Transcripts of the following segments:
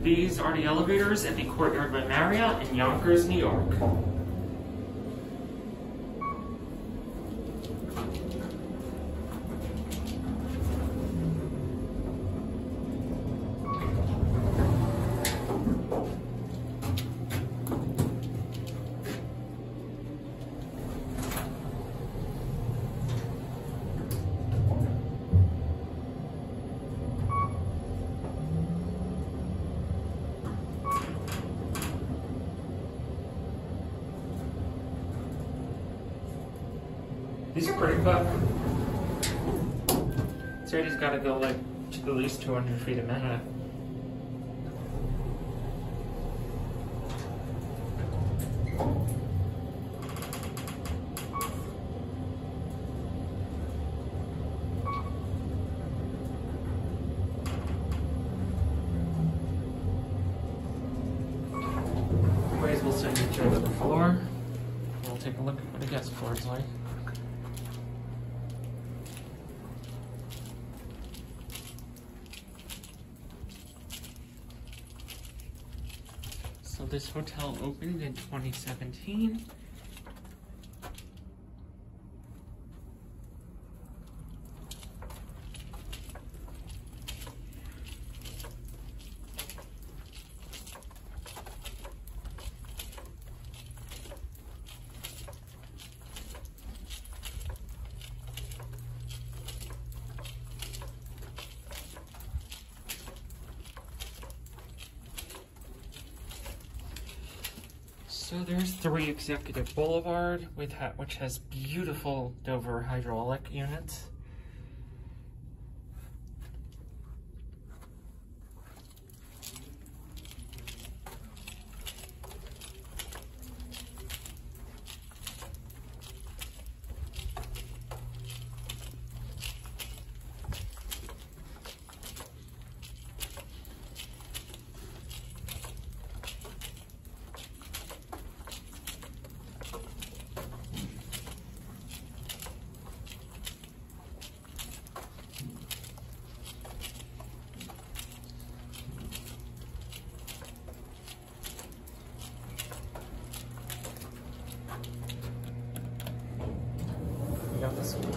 These are the elevators at the Courtyard by Marriott in Yonkers, New York. These are pretty quick. So he's got to go like to at least 200 feet a minute. Anyways, we'll send you to the floor. We'll take a look at what the guest floor is like. So this hotel opened in 2017. So there's 3 Executive Boulevard, which has beautiful Dover hydraulic units. Got this one.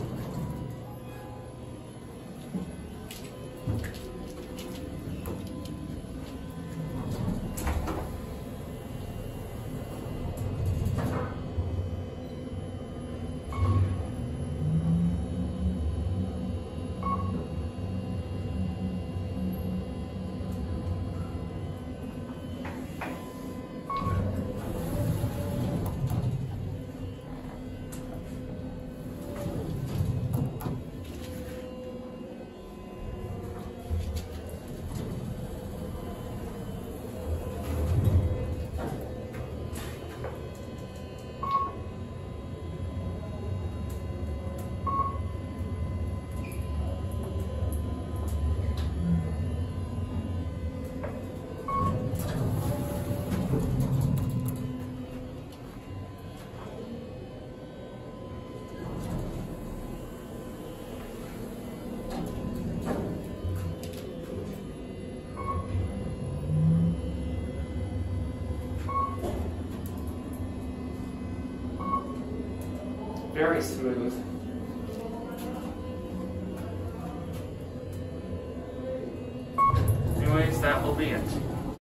Very smooth.